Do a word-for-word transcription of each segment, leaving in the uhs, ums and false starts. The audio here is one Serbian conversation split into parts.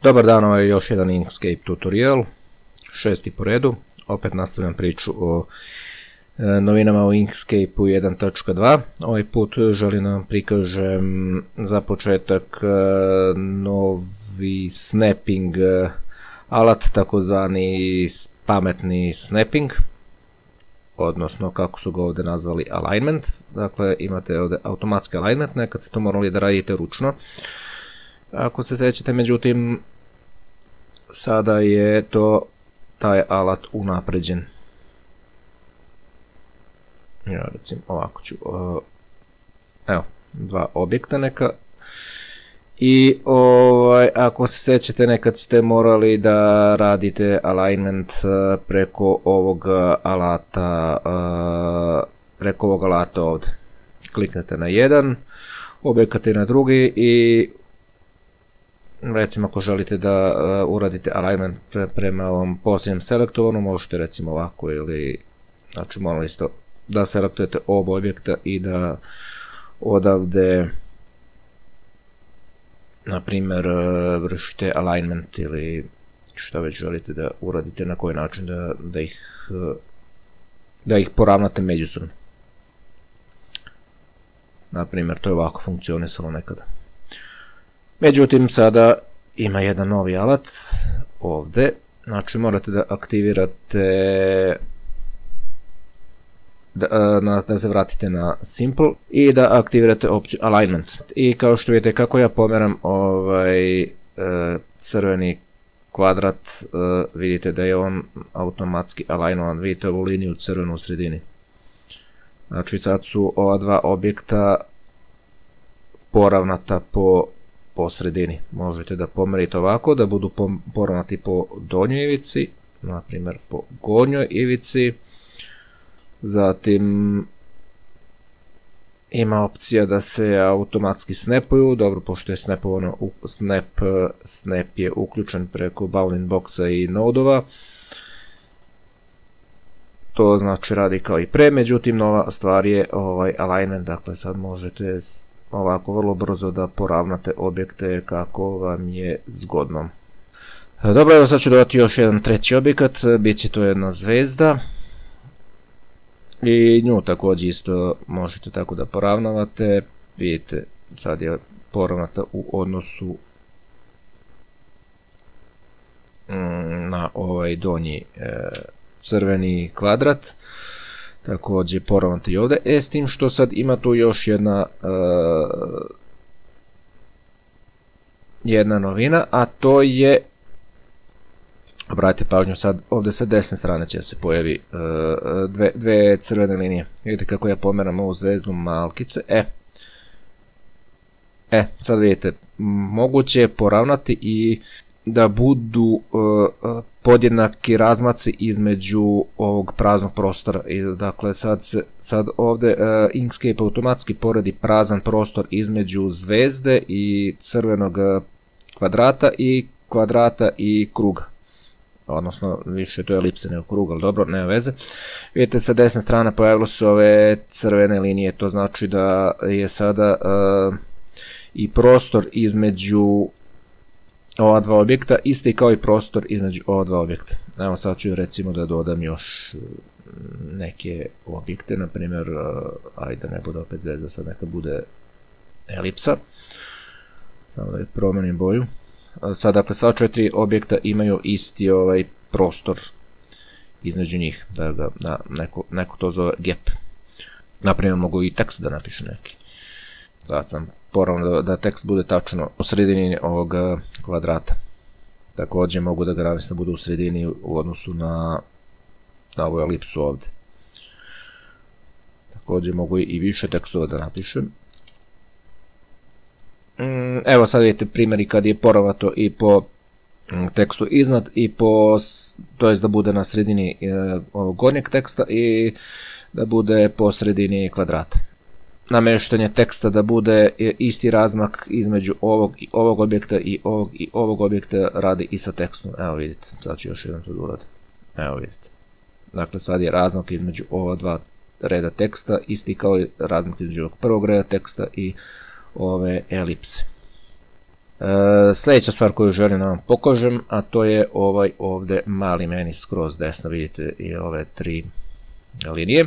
Dobar dan, ovo je još jedan Inkscape tutorial, šesti po redu. Opet nastavljam priču o e, novinama u Inkscape-u jedan tačka dva. Ovaj put želim da vam prikažem za početak e, novi snapping e, alat, takozvani pametni snapping, odnosno kako su ga ovdje nazvali alignment. Dakle, imate ovdje automatski alignment, nekad ste to morali da radite ručno. Ako se sjećate, međutim, sada je to taj alat unapređen. Ja recimo ovako ću, evo, dva objekta neka. I ovaj, ako se sjećate, nekad ste morali da radite alignment preko ovog alata, preko ovog alata ovdje. Kliknete na jedan, objekat je na drugi i recimo ako želite da uh, uradite alignment pre, prema ovom posljednjem selektovanom, možete recimo ovako, ili znači morali ste da selektujete oba objekta i da odavde na primjer uh, vršite alignment ili što već želite da uradite, na koji način da, da ih uh, da ih poravnate međusobno. Na primjer, to je ovako funkcionisalo nekada. Međutim, sada ima jedan novi alat ovdje, znači morate da aktivirate, da, na, da se vratite na Simple i da aktivirate opciju Alignment. I kao što vidite, kako ja pomeram ovaj crveni kvadrat, vidite da je on automatski alignovan, vidite ovu liniju crvenu u sredini. Znači sad su ova dva objekta poravnata po po sredini. Možete da pomerite ovako, da budu poravnati po donjoj ivici, na primjer po gornjoj ivici. Zatim ima opcija da se automatski snapuju, dobro, pošto je snapovano, snap, snap je uključen preko bounding boxa i nodova. To znači radi kao i pre, međutim nova stvar je ovaj alignment, dakle sad možete ovako vrlo brzo da poravnate objekte kako vam je zgodno. Dobro, evo sad ću dodati još jedan treći objekat, bit će to jedna zvezda. I nju također isto možete tako da poravnavate. Vidite, sad je poravnata u odnosu na ovaj donji crveni kvadrat. Također poravnate i ovdje, e s tim što sad ima tu još jedna uh, jedna novina, a to je, obratite pažnju, sad ovdje sa desne strane će se pojavi uh, dve, dve crvene linije. Vidite kako ja pomeram ovu zvezdu malkice, e, e sad vidite, moguće je poravnati i da budu uh, podjednaki razmaci između ovog praznog prostora. I dakle sad, se, sad ovdje uh, Inkscape automatski poredi prazan prostor između zvezde i crvenog kvadrata i kvadrata i kruga. Odnosno više to je elipse nego krug, ali dobro, nema veze. Vidite, sa desne strane pojavilo su ove crvene linije, to znači da je sada uh, i prostor između ova dva objekta isti kao i prostor između ova dva objekta. Evo sad ću recimo da dodam još neke objekte, na primjer, ajde da ne bude opet zvezda, sad neka bude elipsa. Samo da promenim boju. Sad dakle sva četiri objekta imaju isti ovaj prostor između njih, da ga da neko, neko to zove gap. Na primjer mogu i tekst da napišu neki. Sad sam poravno da, da tekst bude tačno u sredini ovog kvadrata. Također mogu da ga namjesno bude u sredini u odnosu na, na ovu elipsu ovdje. Također mogu i više tekstova da napišem. Evo sad vidite primjeri kad je poravnato i po tekstu iznad i po, to jest da bude na sredini ovog gornjeg teksta i da bude po sredini kvadrata. Namještanje teksta da bude isti razmak između ovog i ovog objekta i ovog i ovog objekta radi i sa tekstom. Evo vidite, sad ću još jedan to uradim. Evo vidite. Dakle sad je razmak između ova dva reda teksta isti kao i razmak između ovog prvog reda teksta i ove elipse. Sljedeća stvar koju želim da vam pokažem, a to je ovaj ovdje mali meni skroz desno, vidite i ove tri linije.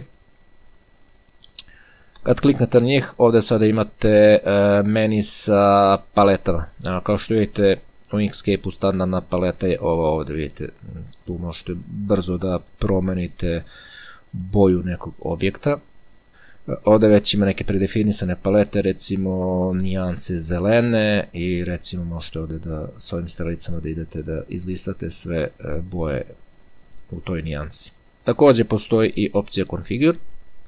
Kad kliknete na njih, ovdje sada imate meni sa paletama. Kao što vidite, u Inkscape-u standardna paleta je ova ovdje, vidite, tu možete brzo da promenite boju nekog objekta. Ovdje već ima neke predefinisane palete, recimo nijanse zelene i recimo možete ovdje da s ovim strelicama da idete da izlistate sve boje u toj nijansi. Također postoji i opcija Configure.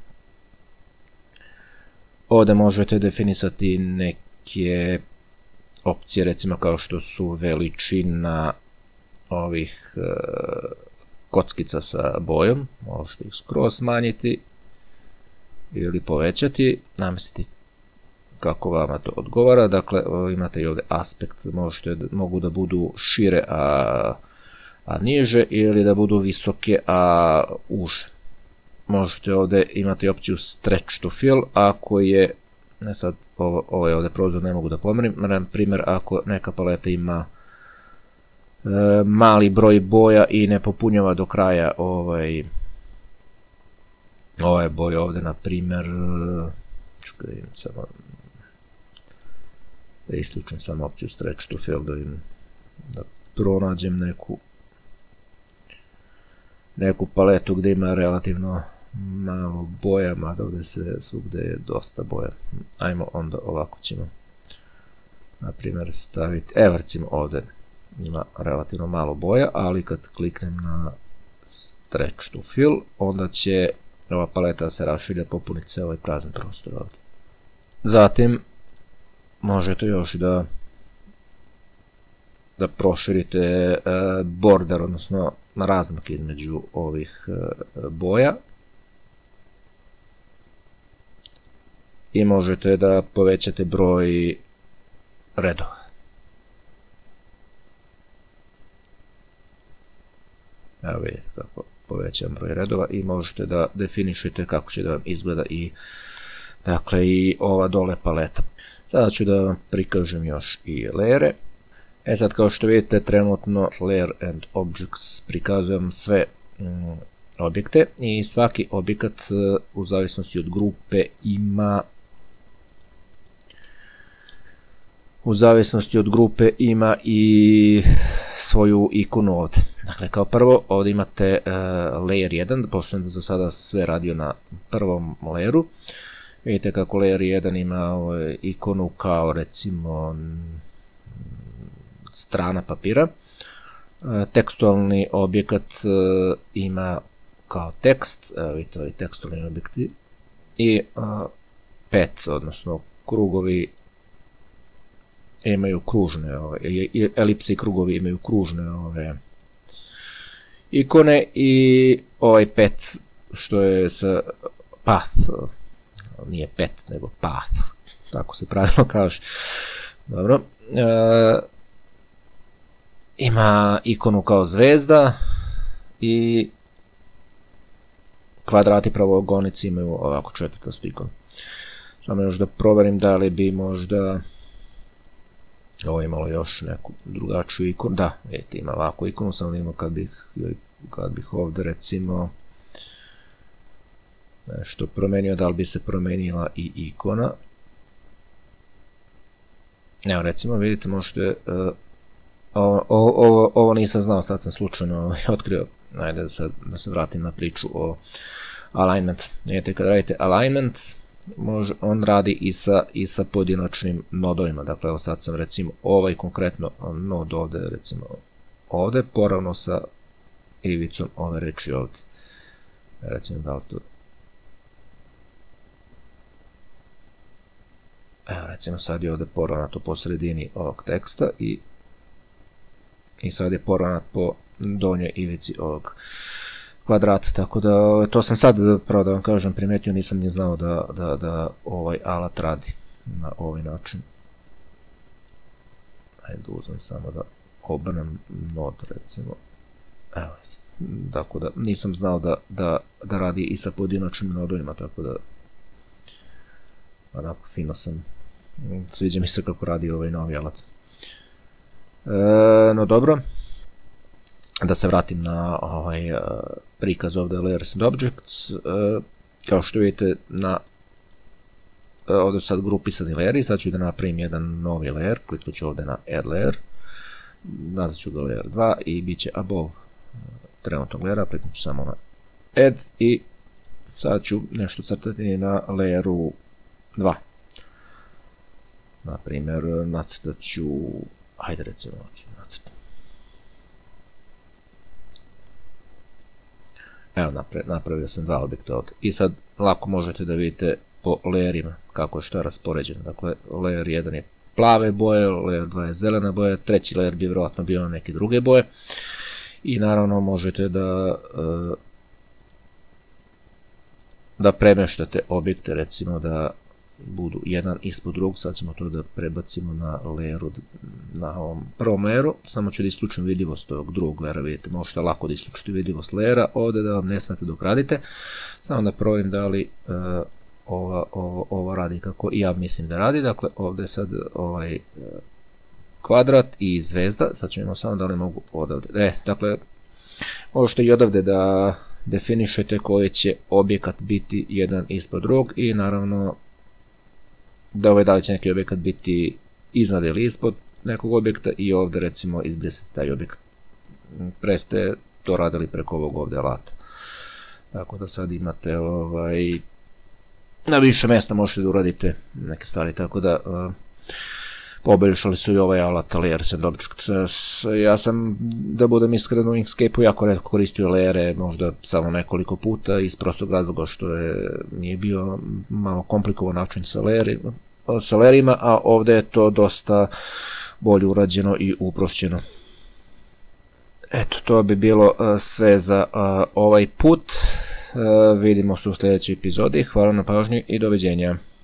Ovdje možete definisati neke opcije, recimo kao što su veličina ovih kockica sa bojom, možete ih skroz smanjiti ili povećati, namestiti kako vama to odgovara. Dakle, imate i ovdje aspekt, možete, mogu da budu šire a, a niže ili da budu visoke a uže. Možete ovdje imati opciju stretch to fill, ako je, ne sad, ovo, ovo je ovdje prozor, ne mogu da pomerim, na primjer ako neka paleta ima e, mali broj boja i ne popunjava do kraja ovaj ove boje ovdje, na primjer, samo da isključim samo opciju stretch to fill, da, im, da pronađem neku neku paletu gdje ima relativno malo boja, mada ovdje se svugdje je dosta boja. Ajmo onda ovako ćemo na primjer staviti, evo recimo ovdje ima relativno malo boja, ali kad kliknem na stretch to fill, onda će ova paleta se raširja, popuniti se ovaj prazan prostor ovdje. Zatim možete još da da proširite border, odnosno razmak između ovih boja i možete da povećate broj redova. Evo vidite kako povećam broj redova i možete da definišete kako će da vam izgleda i dakle i ova dole paleta. Sada ću da vam prikažem još i layere. E sad, kao što vidite, trenutno Layer and Objects prikazujem sve mm, objekte i svaki objekat u zavisnosti od grupe ima u zavisnosti od grupe ima i svoju ikonu ovdje. Dakle, kao prvo ovdje imate uh, Layer jedan, pošto sam za sada sve radio na prvom layeru. Vidite kako Layer jedan ima ovaj, ikonu kao recimo strana papira. Tekstualni objekat ima kao tekst, vidite ovi tekstualni objekti, i pet, odnosno krugovi imaju kružne, elipse i krugovi imaju kružne ove ikone, i ovaj pet što je sa path, nije pet nego path, tako se pravilno kaže. Dobro. E, ima ikonu kao zvezda i kvadrati pravogonici imaju ovako četvrtastu ikonu. Samo još da proverim da li bi možda ovo imalo još neku drugačiju ikonu. Da, vidite, ima ovakvu ikonu, samo ima kad bih, kad bih ovdje recimo nešto promenio, da li bi se promenila i ikona. Evo recimo, vidite, možete uh, ovo, ovo, ovo nisam znao, sad sam slučajno otkrio. Ajde da, sad, da se vratim na priču o alignment. Vidite, kad radite alignment, može, on radi i sa, i sa pojedinačnim nodovima. Dakle, evo sad sam recimo ovaj konkretno nod ovdje, recimo ovdje, poravno sa ivicom ove reči ovdje. Recimo da li tu... Evo recimo sad je ovdje poravnato po sredini ovog teksta i, i sad je poravnat po donjoj ivici ovog kvadrata, tako da to sam sad, pravo da vam kažem, primetio, nisam ni znao da, da, da ovaj alat radi na ovaj način. Ajde uzmem samo da obrnem nod recimo. Evo, tako da nisam znao da, da, da radi i sa pojedinačnim nodovima, tako da onako fino sam, sviđa mi se kako radi ovaj novi alat. no dobro, da se vratim na ovaj uh, prikaz ovde Layers and Objects. Uh, kao što vidite, na uh, ovde su sad grupisani layeri, sad ću da napravim jedan novi layer, kliknut ću ovde na Add Layer, nazvat ću ga Layer dva i bit će above uh, trenutnog layera, kliknut ću samo na Add i sad ću nešto crtati na Layeru dva. Na primjer, nacrtat ću, hajde recimo ću nacrtam. Evo, napravio sam dva objekta ovdje. I sad lako možete da vidite po layerima kako je što je raspoređeno. Dakle, layer jedan je plave boje, layer dva je zelena boja, treći layer bi vjerojatno bio neke druge boje. I naravno možete da da premeštate objekte, recimo da budu jedan ispod drugog. Sad ćemo to da prebacimo na layeru, na ovom prvom layeru, samo ću da isključim vidljivost ovog drugog layera, vidite, možete lako da isključite vidljivost layera, ovdje da vam ne smete dok radite, samo da provjerim da li uh, ova, ovo, ovo radi kako i ja mislim da radi. Dakle, ovdje je sad ovaj uh, kvadrat i zvezda, sad ćemo samo da li mogu odavde, e, dakle, možete i odavde da definišete koji će objekat biti jedan ispod drugog i naravno da ovaj da li će neki objekat biti iznad ili ispod nekog objekta i ovdje recimo izbrisati taj objekat. Pre ste to radili preko ovog ovdje alata. Tako da sad imate ovaj, na više mjesta možete da uradite neke stvari, tako da uh, poboljšali su i ovaj alat Layers and Objects. Ja sam, da budem iskren, u Inkscape-u jako retko koristio layere, možda samo nekoliko puta, iz prostog razloga što je, nije bio malo komplikovan način sa layerima, sa layerima, a ovdje je to dosta bolje urađeno i uprošćeno. Eto, to bi bilo uh, sve za uh, ovaj put. Uh, vidimo se u sljedećoj epizodi. Hvala na pažnji i doviđenja.